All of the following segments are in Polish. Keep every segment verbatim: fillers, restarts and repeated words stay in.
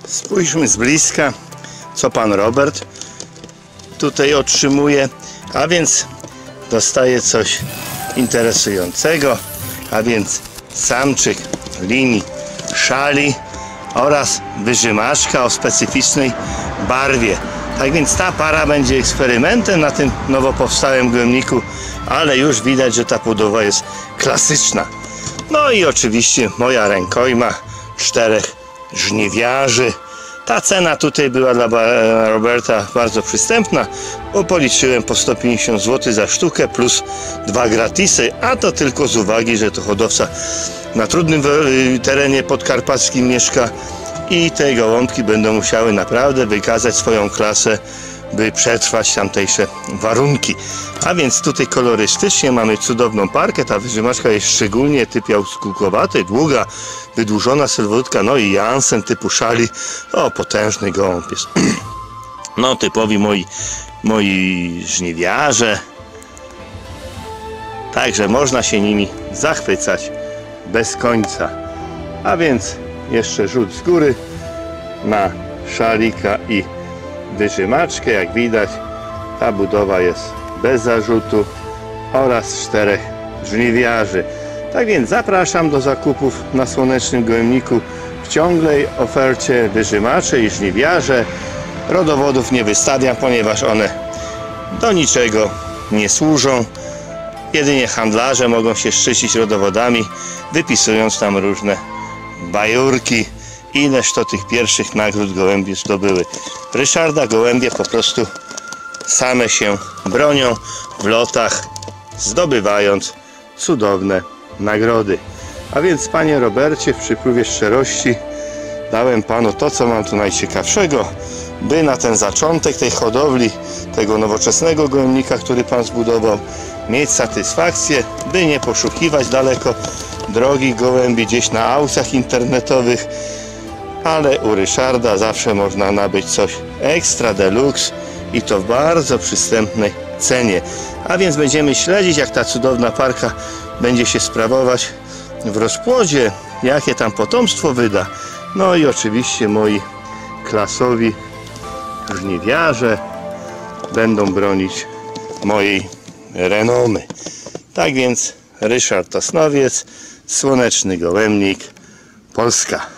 Spójrzmy z bliska, co pan Robert tutaj otrzymuje, a więc dostaje coś interesującego, a więc samczyk linii szali oraz wyżymaczka o specyficznej barwie. Tak więc ta para będzie eksperymentem na tym nowo powstałym gołębniku, ale już widać, że ta budowa jest klasyczna. No i oczywiście moja rękojma czterech żniwiarzy. Ta cena tutaj była dla Roberta bardzo przystępna, bo policzyłem po sto pięćdziesiąt złotych za sztukę plus dwa gratisy, a to tylko z uwagi, że to hodowca na trudnym terenie podkarpackim mieszka i te gołąbki będą musiały naprawdę wykazać swoją klasę, by przetrwać tamtejsze warunki. A więc tutaj kolorystycznie mamy cudowną parkę. Ta wyżymaczka jest szczególnie typ jaskółkowaty, długa, wydłużona sylwetka, no i Jansen typu szali. O, potężny gołąb jest. No, typowi moi, moi żniwiarze. Także można się nimi zachwycać bez końca. A więc jeszcze rzut z góry na szalika i wyżymaczkę. Jak widać, ta budowa jest bez zarzutu oraz czterech żniwiarzy. Tak więc zapraszam do zakupów na Słonecznym Gołębniku w ciągłej ofercie wyżymacze i żniwiarze. Rodowodów nie wystawiam, ponieważ one do niczego nie służą. Jedynie handlarze mogą się szczycić rodowodami, wypisując tam różne bajurki. Ileż to tych pierwszych nagród gołębie zdobyły. Ryszarda gołębie po prostu same się bronią w lotach, zdobywając cudowne nagrody. A więc, panie Robercie, w przypływie szczerości dałem panu to, co mam tu najciekawszego, by na ten zaczątek tej hodowli, tego nowoczesnego gołębnika, który pan zbudował, mieć satysfakcję, by nie poszukiwać daleko drogich gołębi gdzieś na aukcjach internetowych, ale u Ryszarda zawsze można nabyć coś ekstra deluxe i to w bardzo przystępnej cenie. A więc będziemy śledzić, jak ta cudowna parka będzie się sprawować w rozpłodzie, jakie tam potomstwo wyda. No i oczywiście moi klasowi żniwiarze będą bronić mojej renomy. Tak więc Ryszard Osnowiec, Słoneczny Gołębnik, Polska.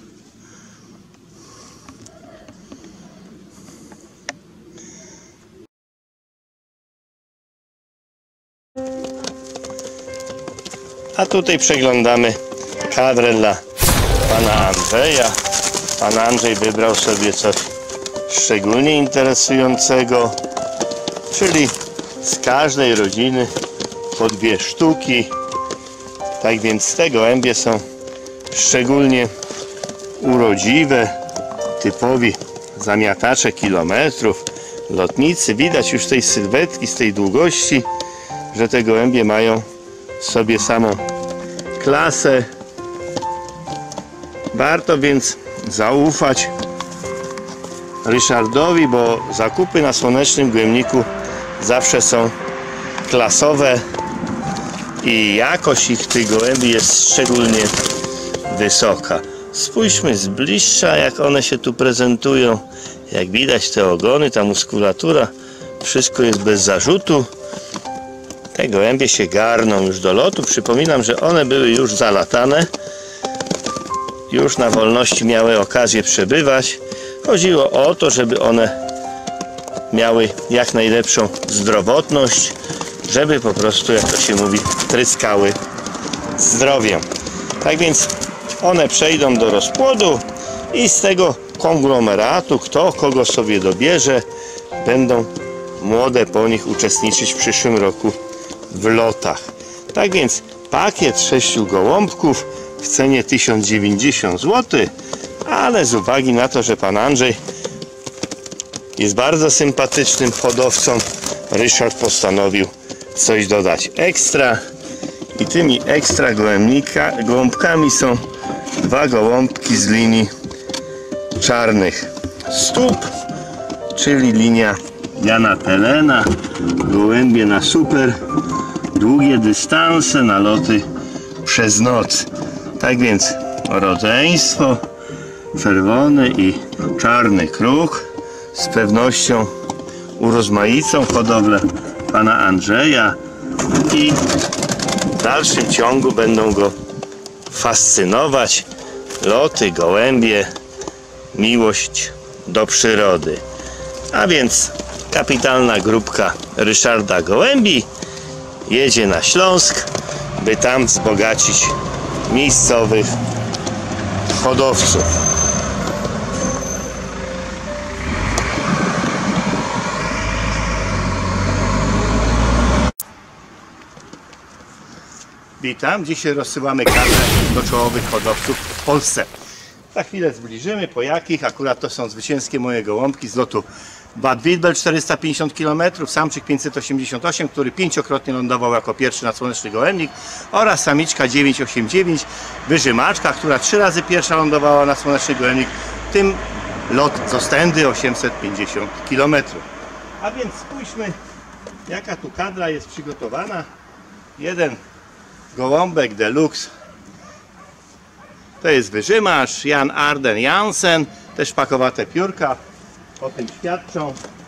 A tutaj przeglądamy kadrę dla pana Andrzeja. Pan Andrzej wybrał sobie coś szczególnie interesującego, czyli z każdej rodziny po dwie sztuki. Tak więc te gołębie są szczególnie urodziwe, typowi zamiatacze kilometrów, lotnicy. Widać już z tej sylwetki, z tej długości, że te gołębie mają sobie samą klasę. Warto więc zaufać Ryszardowi, bo zakupy na Słonecznym Gołębniku zawsze są klasowe i jakość ich tych gołębi jest szczególnie wysoka. Spójrzmy z bliższa, jak one się tu prezentują. Jak widać, te ogony, ta muskulatura, wszystko jest bez zarzutu. Te gołębie się garną już do lotu. Przypominam, że one były już zalatane, już na wolności miały okazję przebywać. Chodziło o to, żeby one miały jak najlepszą zdrowotność, żeby po prostu, jak to się mówi, tryskały zdrowiem. Tak więc one przejdą do rozpłodu i z tego konglomeratu, kto kogo sobie dobierze, będą młode po nich uczestniczyć w przyszłym roku w lotach. Tak więc pakiet sześciu gołąbków w cenie tysiąc dziewięćdziesiąt złotych, ale z uwagi na to, że pan Andrzej jest bardzo sympatycznym hodowcą, Ryszard postanowił coś dodać ekstra i tymi ekstra gołębnika, gołąbkami są dwa gołąbki z linii czarnych stóp, czyli linia Jana Telena, gołębie na super długie dystanse, na loty przez noc. Tak więc rodzeństwo czerwony i czarny kruk. Z pewnością urozmaicą hodowlę pana Andrzeja i w dalszym ciągu będą go fascynować loty, gołębie, miłość do przyrody. A więc kapitalna grupka Ryszarda Gołębi jedzie na Śląsk, by tam wzbogacić miejscowych hodowców. Witam, dzisiaj rozsyłamy kartę do czołowych hodowców w Polsce. Za chwilę zbliżymy, po jakich. Akurat to są zwycięskie moje gołąbki z lotu Bad Wildbelt, czterysta pięćdziesiąt kilometrów, samczyk pięćset osiemdziesiąt osiem, który pięciokrotnie lądował jako pierwszy na Słoneczny Gołębnik, oraz samiczka dziewięćset osiemdziesiąt dziewięć, wyżymaczka, która trzy razy pierwsza lądowała na Słoneczny Gołębnik, w tym lot z Ostędy osiemset pięćdziesiąt kilometrów. A więc spójrzmy, jaka tu kadra jest przygotowana. Jeden gołąbek deluxe to jest wyżymacz Jan Arden Jansen, też pakowate piórka o tym świadczą.